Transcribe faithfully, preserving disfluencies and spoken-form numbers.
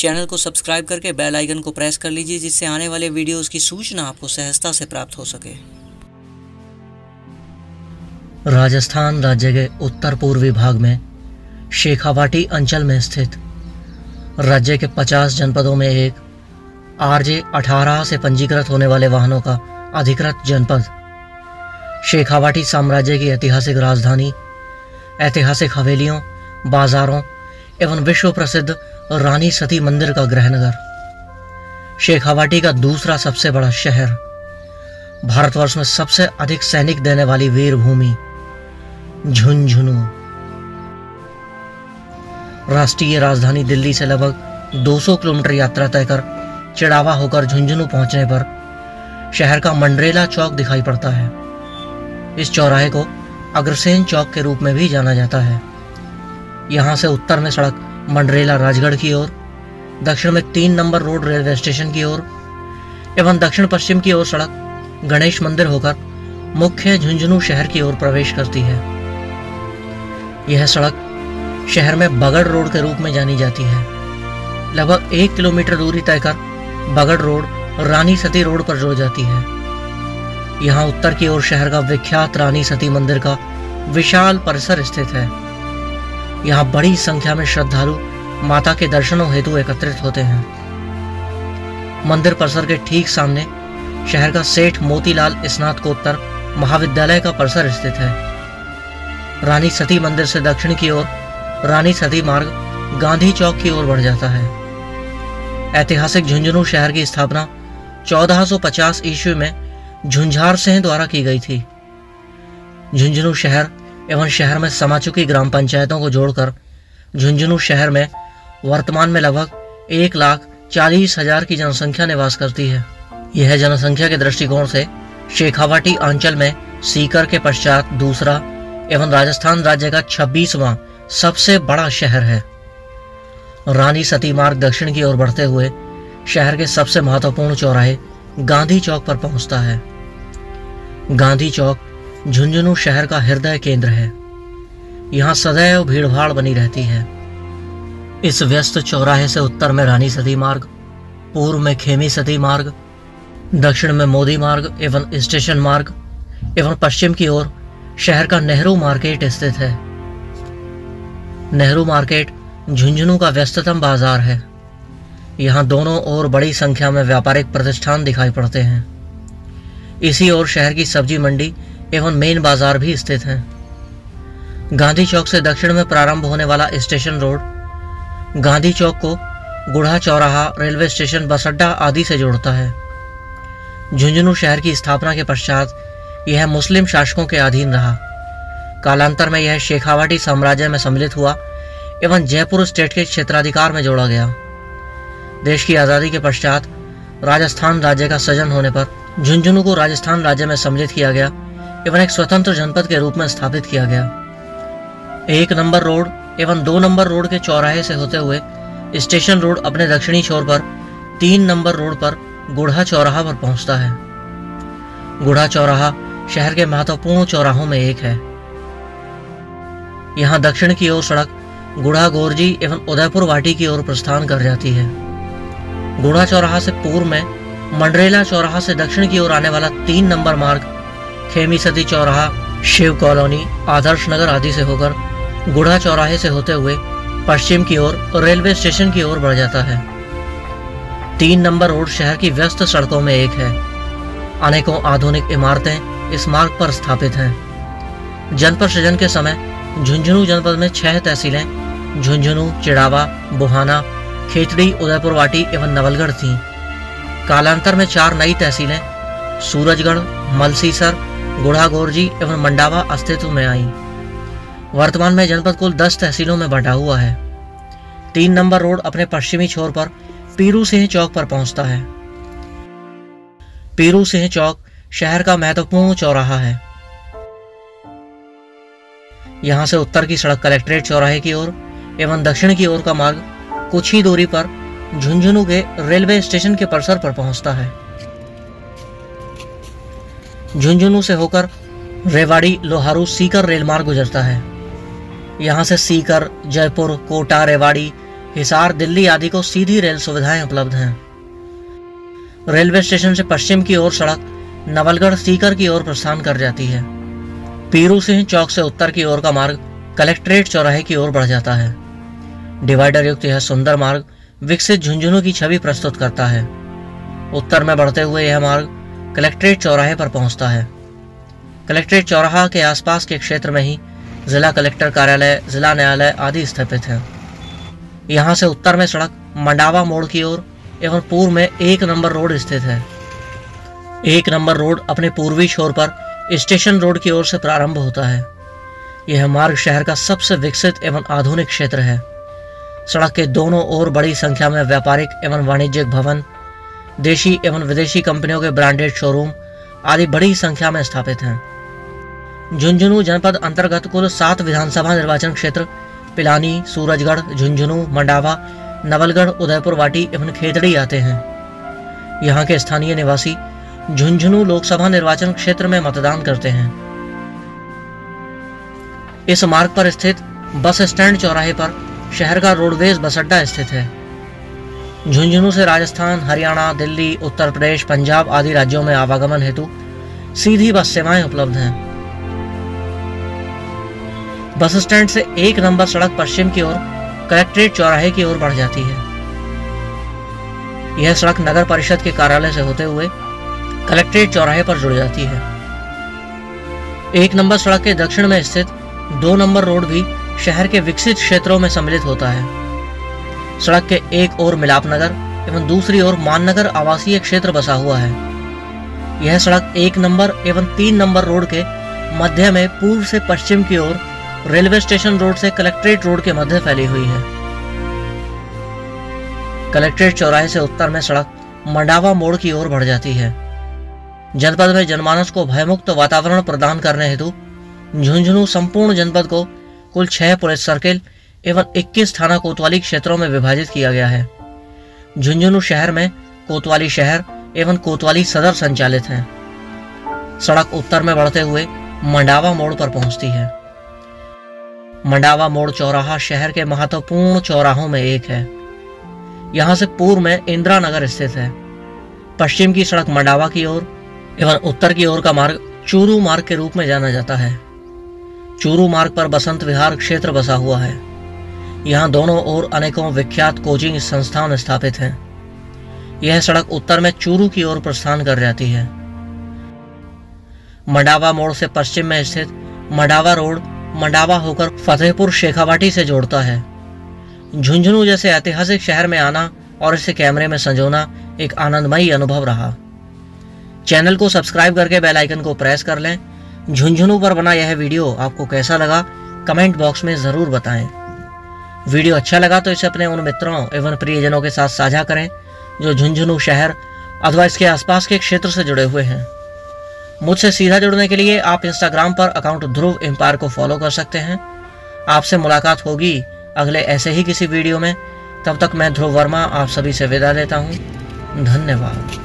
Channel को subscribe करके bell icon को प्रेस कर लीजिए, जिससे आने वाले वीडियोस की सूचना आपको सहजता से प्राप्त हो सके। राजस्थान राज्य के उत्तर पूर्वी भाग में शेखावाटी अंचल में स्थित राज्य के पचास जनपदों में एक आरजे अठारह से पंजीकृत होने वाले वाहनों का अधिकृत जनपद शेखावाटी साम्राज्य की ऐतिहासिक राजधानी, ऐतिहासिक हवेलियों, बाजारों एवं विश्व प्रसिद्ध रानी सती मंदिर का गृहनगर, शेखावाटी का दूसरा सबसे बड़ा शहर, भारतवर्ष में सबसे अधिक सैनिक देने वाली वीर भूमि झुंझुनू। राष्ट्रीय राजधानी दिल्ली से लगभग दो सौ किलोमीटर यात्रा तय कर चिड़ावा होकर झुंझुनू पहुंचने पर शहर का मंडरेला चौक दिखाई पड़ता है। इस चौराहे को अग्रसेन चौक के रूप में भी जाना जाता है। यहाँ से उत्तर में सड़क मंडरेला राजगढ़ की ओर, दक्षिण में तीन नंबर रोड रेलवे स्टेशन की ओर एवं दक्षिण पश्चिम की ओर सड़क गणेश मंदिर होकर मुख्य झुंझुनू शहर की ओर प्रवेश करती है। यह सड़क शहर में बगड़ रोड के रूप में जानी जाती है। लगभग एक किलोमीटर दूरी तय कर बगड़ रोड रानी सती रोड पर जुड़ जाती है। यहाँ उत्तर की ओर शहर का विख्यात रानी सती मंदिर का विशाल परिसर स्थित है। यहाँ बड़ी संख्या में श्रद्धालु माता के दर्शनों हेतु एकत्रित होते हैं। मंदिर परिसर के ठीक सामने शहर का सेठ मोतीलाल स्नातकोत्तर महाविद्यालय का परिसर स्थित है। रानी सती मंदिर से दक्षिण की ओर रानी सती मार्ग गांधी चौक की ओर बढ़ जाता है। ऐतिहासिक झुंझुनू शहर की स्थापना चौदह सौ पचास ईस्वी में झुंझार सिंह द्वारा की गई थी। झुंझुनू शहर एवं शहर में समा चुकी ग्राम पंचायतों को जोड़कर झुंझुनू शहर में वर्तमान में लगभग एक लाख चालीस हजार की जनसंख्या निवास करती है। यह जनसंख्या के दृष्टिकोण से शेखावाटी अंचल में सीकर के पश्चात दूसरा एवं राजस्थान राज्य का छब्बीसवां सबसे बड़ा शहर है। रानी सती मार्ग दक्षिण की ओर बढ़ते हुए शहर के सबसे महत्वपूर्ण चौराहे गांधी चौक पर पहुंचता है। गांधी चौक झुंझुनू शहर का हृदय केंद्र है। यहाँ सदैव भीड़भाड़ बनी रहती है। इस व्यस्त चौराहे से उत्तर में रानी सती मार्ग, पूर्व में खेमी सती मार्ग, दक्षिण में मोदी मार्ग एवं स्टेशन मार्ग एवं पश्चिम की ओर शहर का नेहरू मार्केट स्थित है। नेहरू मार्केट झुंझुनू का व्यस्ततम बाजार है। यहाँ दोनों ओर बड़ी संख्या में व्यापारिक प्रतिष्ठान दिखाई पड़ते हैं। इसी ओर शहर की सब्जी मंडी एवं मेन बाजार भी स्थित है। गांधी चौक से दक्षिण में प्रारंभ होने वाला स्टेशन रोड गांधी चौक को गुढ़ा चौराहा, रेलवे स्टेशन, बस अड्डा आदि से जोड़ता है। झुंझुनू शहर की स्थापना के पश्चात यह मुस्लिम शासकों के अधीन रहा। कालांतर में यह शेखावाटी साम्राज्य में सम्मिलित हुआ एवं जयपुर स्टेट के क्षेत्राधिकार में जोड़ा गया। देश की आजादी के पश्चात राजस्थान राज्य का सृजन होने पर झुंझुनू को राजस्थान राज्य में सम्मिलित किया गया एवं एक स्वतंत्र जनपद के रूप में स्थापित किया गया। एक नंबर रोड एवं दो नंबर रोड के चौराहे से होते हुए स्टेशन रोड अपने दक्षिणी छोर पर तीन नंबर रोड पर गुढ़ा चौराहा पर पहुंचता है। गुढ़ा चौराहा शहर के महत्वपूर्ण चौराहों में एक है। यहाँ दक्षिण की ओर सड़क गुढ़ा गोरजी एवं उदयपुर वाटी की ओर प्रस्थान कर जाती है। गुढ़ा चौराहा से पूर्व में मंडरेला चौराहा से दक्षिण की ओर आने वाला तीन नंबर मार्ग खेमी सती चौराहा, शिव कॉलोनी, आदर्श नगर आदि से होकर गुढ़ा चौराहे से होते हुए पश्चिम की ओर रेलवे स्टेशन की ओर बढ़ जाता है। तीन नंबर रोड शहर की व्यस्त सड़कों में एक है। अनेकों आधुनिक इमारतें इस मार्ग पर स्थापित हैं। जनपद सृजन के समय झुंझुनू जनपद में छह तहसीलें झुंझुनू, चिड़ावा, बुहाना, खेतड़ी, उदयपुर वाटी एवं नवलगढ़ थीं। कालांतर में चार नई तहसीलें सूरजगढ़, मलसीसर, गुढ़ा गोरजी एवं मंडावा अस्तित्व में आईं। वर्तमान में जनपद कुल दस तहसीलों में बंटा हुआ है। तीन नंबर रोड अपने पश्चिमी छोर पर पीरू सिंह चौक पर पहुंचता है। पीरू सिंह चौक शहर का महत्वपूर्ण चौराहा है। यहाँ से उत्तर की सड़क कलेक्ट्रेट चौराहे की ओर एवं दक्षिण की ओर का मार्ग कुछ ही दूरी पर झुंझुनू के रेलवे स्टेशन के परिसर पर पहुंचता है। झुंझुनू से होकर रेवाड़ी, लोहारू, सीकर रेल मार्ग गुजरता है। यहाँ से सीकर, जयपुर, कोटा, रेवाड़ी, हिसार, दिल्ली आदि को सीधी रेल सुविधाएं उपलब्ध हैं। रेलवे स्टेशन से पश्चिम की ओर सड़क नवलगढ़ सीकर की ओर प्रस्थान कर जाती है। पीरू सिंह चौक से उत्तर की ओर का मार्ग कलेक्ट्रेट चौराहे की ओर बढ़ जाता है। डिवाइडर युक्त यह सुंदर मार्ग विकसित झुंझुनू की छवि प्रस्तुत करता है। उत्तर में बढ़ते हुए यह मार्ग कलेक्ट्रेट चौराहे पर पहुंचता है। कलेक्ट्रेट चौराहा के आसपास के क्षेत्र में ही जिला कलेक्टर कार्यालय, जिला न्यायालय आदि स्थित है। यहाँ से उत्तर में सड़क मंडावा मोड़ की ओर एवं पूर्व में एक नंबर रोड स्थित है। एक नंबर रोड अपने पूर्वी छोर पर स्टेशन रोड की ओर से प्रारंभ होता है। यह मार्ग शहर का सबसे विकसित एवं आधुनिक क्षेत्र है। सड़क के दोनों ओर बड़ी संख्या में व्यापारिक एवं वाणिज्यिक भवन, देशी एवं विदेशी कंपनियों के ब्रांडेड शोरूम आदि बड़ी संख्या में स्थापित हैं। झुंझुनू जनपद अंतर्गत कुल सात विधानसभा निर्वाचन क्षेत्र पिलानी, सूरजगढ़, झुंझुनू, मंडावा, नवलगढ़, उदयपुर वाटी एवं खेतड़ी आते हैं। यहाँ के स्थानीय निवासी झुंझुनू लोकसभा निर्वाचन क्षेत्र में मतदान करते हैं। इस मार्ग पर स्थित बस स्टैंड चौराहे पर शहर का रोडवेज बस अड्डा स्थित है। झुंझुनू से राजस्थान, हरियाणा, दिल्ली, उत्तर प्रदेश, पंजाब आदि राज्यों में आवागमन हेतु सीधी बस सेवाएं उपलब्ध हैं। बस स्टैंड से एक नंबर सड़क पश्चिम की ओर कलेक्ट्रेट चौराहे की ओर बढ़ जाती है। यह सड़क नगर परिषद के कार्यालय से होते हुए कलेक्ट्रेट चौराहे पर जुड़ जाती है। एक नंबर सड़क के दक्षिण में स्थित दो नंबर रोड भी शहर के विकसित क्षेत्रों में सम्मिलित होता है। सड़क के एक ओर मिलाप नगर एवं दूसरी ओर माननगर आवासीय क्षेत्र बसा हुआ है। यह सड़क एक नंबर एवं तीन नंबर रोड के मध्य में पूर्व से पश्चिम की ओर रेलवे स्टेशन रोड से कलेक्ट्रेट रोड के मध्य फैली हुई है। कलेक्ट्रेट चौराहे से उत्तर में सड़क मंडावा मोड़ की ओर बढ़ जाती है। जनपद में जनमानस को भयमुक्त वातावरण प्रदान करने हेतु झुंझुनू संपूर्ण जनपद को कुल छह पुलिस सर्किल एवं इक्कीस थाना कोतवाली क्षेत्रों में विभाजित किया गया है। झुंझुनू शहर में कोतवाली शहर एवं कोतवाली सदर संचालित हैं। सड़क उत्तर में बढ़ते हुए मंडावा मोड़ पर पहुंचती है। मंडावा मोड़ चौराहा शहर के महत्वपूर्ण चौराहों में एक है। यहाँ से पूर्व में इंदिरा नगर स्थित है। पश्चिम की सड़क मंडावा की ओर एवं उत्तर की ओर का मार्ग चूरू मार्ग के रूप में जाना जाता है। चूरू मार्ग पर बसंत विहार क्षेत्र बसा हुआ है। यहाँ दोनों ओर अनेकों विख्यात कोचिंग संस्थान स्थापित हैं। यह सड़क उत्तर में चूरू की ओर प्रस्थान कर जाती है। मंडावा मोड़ से पश्चिम में स्थित मंडावा रोड मंडावा होकर फतेहपुर शेखावाटी से जोड़ता है। झुंझुनू जैसे ऐतिहासिक शहर में आना और इसे कैमरे में संजोना एक आनंदमयी अनुभव रहा। चैनल को सब्सक्राइब करके बेल आइकन को प्रेस कर लें। झुंझुनू पर बना यह वीडियो आपको कैसा लगा कमेंट बॉक्स में जरूर बताएं। वीडियो अच्छा लगा तो इसे अपने उन मित्रों एवं प्रियजनों के साथ साझा करें जो झुंझुनू शहर अथवा इसके आसपास के क्षेत्र से जुड़े हुए हैं। मुझसे सीधा जुड़ने के लिए आप इंस्टाग्राम पर अकाउंट ध्रुव एम्पायर को फॉलो कर सकते हैं। आपसे मुलाकात होगी अगले ऐसे ही किसी वीडियो में। तब तक मैं ध्रुव वर्मा आप सभी से विदा लेता हूँ। धन्यवाद।